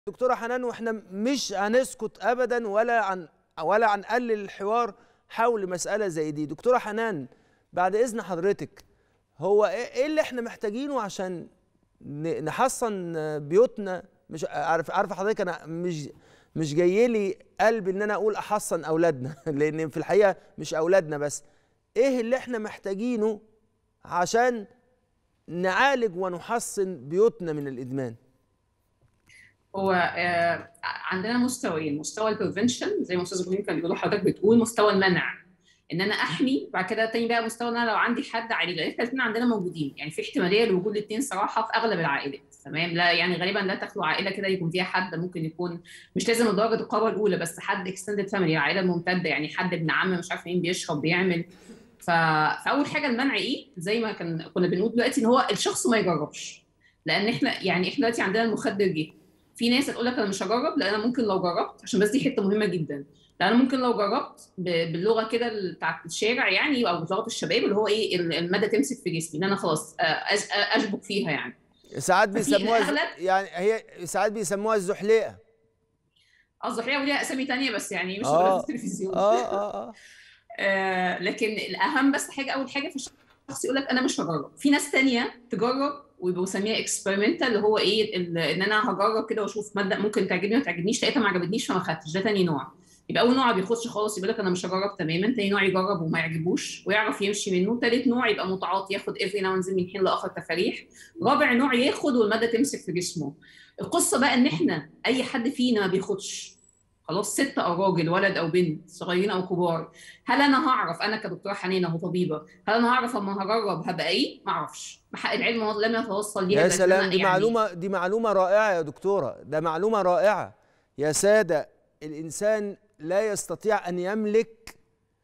دكتورة حنان، واحنا مش هنسكت ابدا ولا هنقلل الحوار حول مسألة زي دي. دكتورة حنان، بعد اذن حضرتك، هو ايه اللي احنا محتاجينه عشان نحصن بيوتنا؟ مش عارفه حضرتك، انا مش جاي لي قلب ان انا اقول احصن اولادنا لان في الحقيقة مش اولادنا بس. ايه اللي احنا محتاجينه عشان نعالج ونحصن بيوتنا من الادمان؟ هو عندنا مستويين: مستوى البريفنشن زي ما استاذ ابراهيم كان بيقول، حضرتك بتقول مستوى المنع، ان انا احمي. بعد كده تاني بقى مستوى ان انا لو عندي حد عالج، لان احنا الاثنين عندنا موجودين، يعني في احتماليه لوجود الاثنين صراحه في اغلب العائلات. تمام، لا يعني غالبا لا تخلو عائله كده يكون فيها حد، ممكن يكون مش لازم لدرجه القاره الاولى، بس حد اكستندد فاميلي، العائله الممتده، يعني حد ابن عم مش عارف مين بيشرب بيعمل. فاول حاجه المنع ايه؟ زي ما كنا بنقول دلوقتي، ان هو الشخص ما يجربش. لان احنا دلوقتي عندنا المخدر جه، في ناس هتقول لك انا مش هجرب، لان انا ممكن لو جربت، عشان بس دي حته مهمه جدا، لان انا ممكن لو جربت باللغه كده بتاعت الشارع يعني، او بلغه الشباب، اللي هو ايه، الماده تمسك في جسمي، ان انا خلاص اشبك فيها يعني. ساعات ففي بيسموها الاغلب يعني هي ساعات بيسموها الزحليقة. الضحيه وليها اسامي تانيه، بس يعني مش هقولها في اه التلفزيون. اه اه اه لكن الاهم بس حاجه، اول حاجه في الشخص يقول لك انا مش هجرب. في ناس تانية تجرب ويبقوا بيسميها اكسبيرمنتال، اللي هو ايه، ان انا هجرب كده واشوف ماده ممكن تعجبني ما تعجبنيش، لقيتها ما عجبتنيش فما خدتش. ده تاني نوع. يبقى اول نوع ما بياخدش خالص، يقول لك انا مش هجرب تماما. تاني نوع يجرب وما يعجبوش ويعرف يمشي منه. تالت نوع يبقى متعاطي، ياخد افري ناو من حين لاخر تفاريح. رابع نوع ياخد والماده تمسك في جسمه. القصه بقى ان احنا اي حد فينا ما بياخدش، خلاص، ست او راجل، ولد او بنت، صغيرين او كبار، هل انا هعرف، انا كدكتوره حنين اهو طبيبه، هل انا هعرف اما هجرب هبقى ايه؟ ما اعرفش. العلم لم يتوصل ليها يا دلوقتي ان سلام، انا يعني. دي معلومة رائعة يا دكتورة، ده معلومة رائعة. يا سادة، الإنسان لا يستطيع أن يملك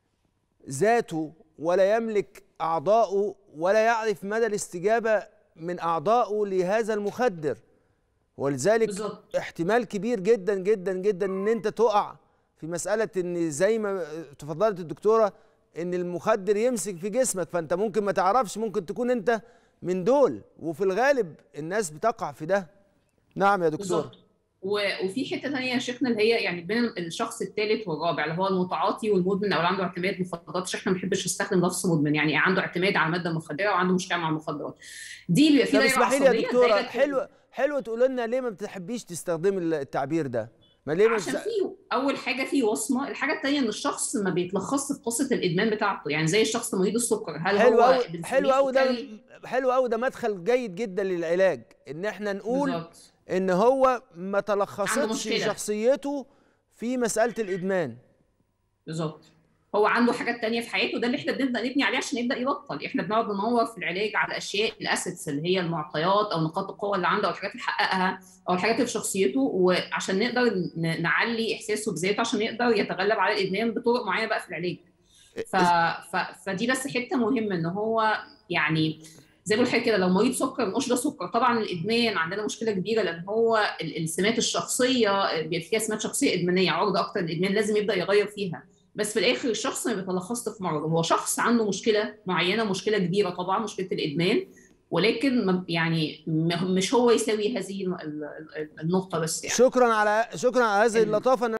ذاته ولا يملك أعضاؤه ولا يعرف مدى الاستجابة من أعضائه لهذا المخدر، ولذلك بالظبط. احتمال كبير جدا جدا جدا ان انت تقع في مسألة ان زي ما تفضلت الدكتورة ان المخدر يمسك في جسمك، فانت ممكن ما تعرفش، ممكن تكون انت من دول، وفي الغالب الناس بتقع في ده. نعم يا دكتورة. بالظبط. وفي حته ثانيه يا شيخنا، اللي هي يعني بين الشخص الثالث والرابع، اللي هو المتعاطي والمدمن، او اللي عنده اعتماد مخدرات. عشان احنا ما بنحبش نستخدم لفظ مدمن، يعني عنده اعتماد على الماده المخدره وعنده مشكله مع المخدرات. دي بيبقى في طب دايره اسمحي لي يا عصبيه، دكتورة، الدايره حلو تقول لنا ليه ما بتحبيش تستخدمي التعبير ده؟ ما ليه ما عشان في اول حاجه في وصمه. الحاجه الثانيه ان الشخص ما بيتلخصش في قصه الادمان بتاعته، يعني زي الشخص مريض السكر، هل حلو هو قوي، بنسميه سكري؟ حلو قوي، ده مدخل جيد جدا للعلاج، ان احنا نقول بالظبط. ان هو ما عنده تلخصتش مشكله. شخصيته في مسألة الإدمان. بالظبط. هو عنده حاجات تانية في حياته، ده اللي احنا بنبدا نبني عليه عشان يبدا يبطل. احنا بنقعد ندور في العلاج على اشياء، الاسيتس اللي هي المعطيات او نقاط القوه اللي عنده، او الحاجات اللي حققها، او الحاجات اللي في شخصيته، وعشان نقدر نعلي احساسه بذاته عشان يقدر يتغلب على الادمان بطرق معينه بقى في العلاج. ف... فدي بس حته مهمه، ان هو يعني زي ما بقول كده، لو مريض سكر ما نقولش ده سكر. طبعا الادمان عندنا مشكله كبيره، لان هو السمات الشخصيه بيبقى فيها سمات شخصيه ادمانيه عرضه اكتر للادمان، لازم يبدا يغير فيها. بس في الاخر الشخص ما بيتلخصش في مرض، هو شخص عنده مشكله معينه، مشكله كبيره طبعا، مشكله الادمان، ولكن يعني مش هو يساوي هذه النقطه بس يعني. شكرا على هذه اللطافة.